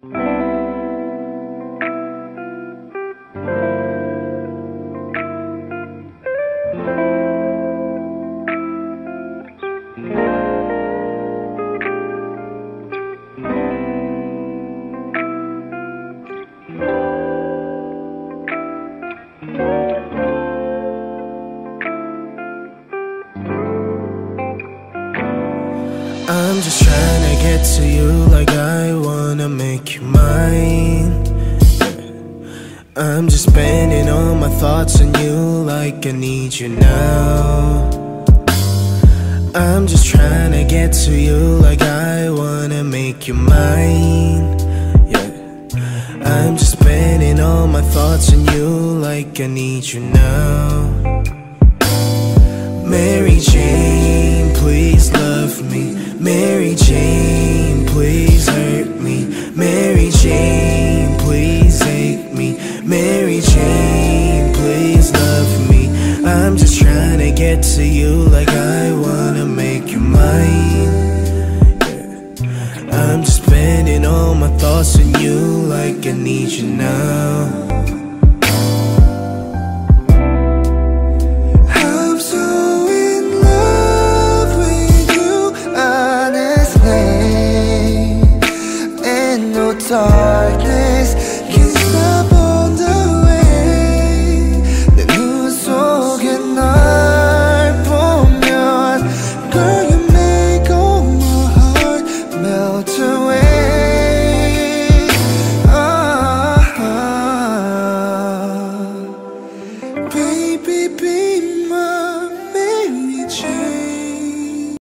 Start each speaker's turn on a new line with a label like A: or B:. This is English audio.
A: I'm just trying to get to you like I wanna make you mine. I'm just spending all my thoughts on you like I need you now. I'm just trying to get to you like I wanna make you mine. Yeah, I'm just spending all my thoughts on you like I need you now. Mary Jane, please love me. Mary Jane, please hurt me. Mary Jane, please hate me. Mary Jane, please love me. I'm just trying to get to you like I wanna make you mine. Yeah. I'm just spending all my thoughts on you like I need you now.